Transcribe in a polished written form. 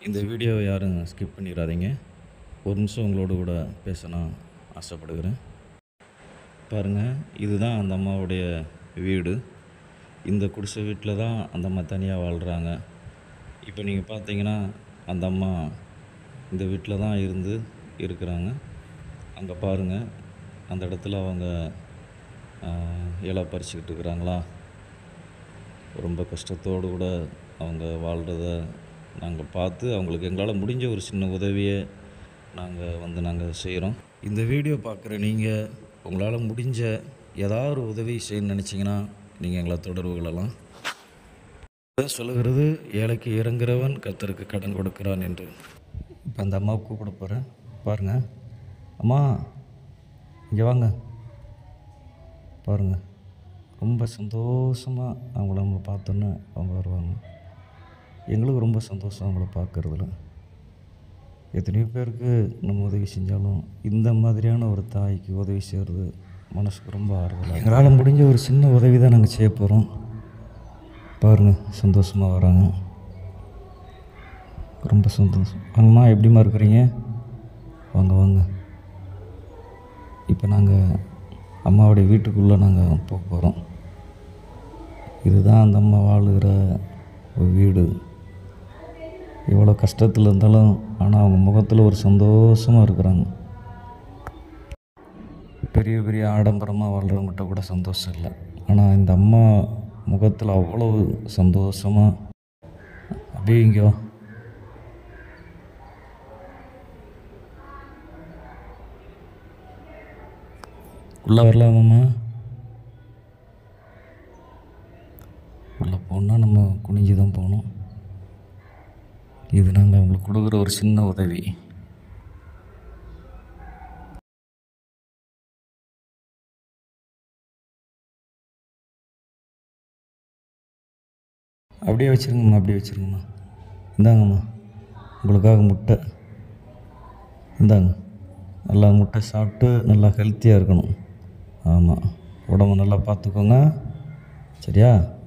இந்த வீடியோவை யாரும் ஸ்கிப் பண்ணிடாதீங்க. ஒரு நிமிஷம் உங்களோட கூட பேசணும் ஆசைப்படுகிறேன். பாருங்கள், இதுதான் அந்த அம்மாவுடைய வீடு. இந்த குடிசை வீட்டில் தான் அந்த அம்மா தனியாக வாழ்கிறாங்க. இப்போ நீங்கள் பார்த்தீங்கன்னா அந்த அம்மா இந்த வீட்டில் தான் இருக்கிறாங்க. அங்கே பாருங்கள், அந்த இடத்துல அவங்க இலை பறிச்சுக்கிட்டு இருக்கிறாங்களா. ரொம்ப கஷ்டத்தோடு கூட அவங்க வாழ்கிறத நாங்கள் பார்த்து அவங்களுக்கு எங்களால் முடிஞ்ச ஒரு சின்ன உதவியை நாங்கள் செய்கிறோம். இந்த வீடியோ பார்க்குற நீங்கள் உங்களால் முடிஞ்ச ஏதாவது ஒரு உதவி செய்யணும்னு நினச்சிங்கன்னா நீங்கள் எங்களை தொடர்பு கொள்ளலாம். சொல்லுகிறது, ஏழைக்கு இறங்குறவன் கர்த்தருக்கு கடன் கொடுக்கிறான் என்று. இப்போ அந்த அம்மாவை கூப்பிட போகிறேன். பாருங்கள், அம்மா இங்கே வாங்க. பாருங்கள், ரொம்ப சந்தோஷமாக அவங்கள நம்ம பார்த்தோன்னே அவங்க வருவாங்க. எங்களுக்கு ரொம்ப சந்தோஷம் அவங்கள பார்க்குறதுல. எத்தனையோ பேருக்கு நம்ம உதவி செஞ்சாலும் இந்த மாதிரியான ஒரு தாய்க்கு உதவி செய்கிறது மனசுக்கு ரொம்ப ஆறுதலாக. எங்களால் முடிஞ்ச ஒரு சின்ன உதவி தான் நாங்கள் செய்ய போகிறோம். பாருங்கள், சந்தோஷமாக வராங்க. ரொம்ப சந்தோஷம். அம்மா எப்படிம்மா இருக்கிறீங்க? வாங்க வாங்க. இப்போ நாங்கள் அம்மாவுடைய வீட்டுக்குள்ளே நாங்கள் போக போகிறோம். இதுதான் அந்த அம்மா வாழுகிற ஒரு வீடு. எவ்வளோ கஷ்டத்தில் இருந்தாலும் ஆனால் அவங்க முகத்தில் ஒரு சந்தோஷமாக இருக்கிறாங்க. பெரிய பெரிய ஆடம்பரமாக வாழ்கிறவங்ககிட்ட கூட சந்தோஷம் இல்லை. ஆனால் இந்த அம்மா முகத்தில் அவ்வளவு சந்தோஷமாக. அப்படியே இங்கே உள்ளே வரலாமாம்மா? உள்ளே போனால் நம்ம குனிஞ்சு தான் போகணும். இது நாங்கள் அவங்களுக்கு கொடுக்குற ஒரு சின்ன உதவி. அப்படியே வச்சுருங்கம்மா, அப்படியே வச்சுருங்கம்மா. இந்தாங்கம்மா, உங்களுக்காக முட்டை. இந்தாங்க, நல்லா முட்டை சாப்பிட்டு நல்லா ஹெல்த்தியாக இருக்கணும். ஆமாம், உடம்பு நல்லா பார்த்துக்கோங்க, சரியா?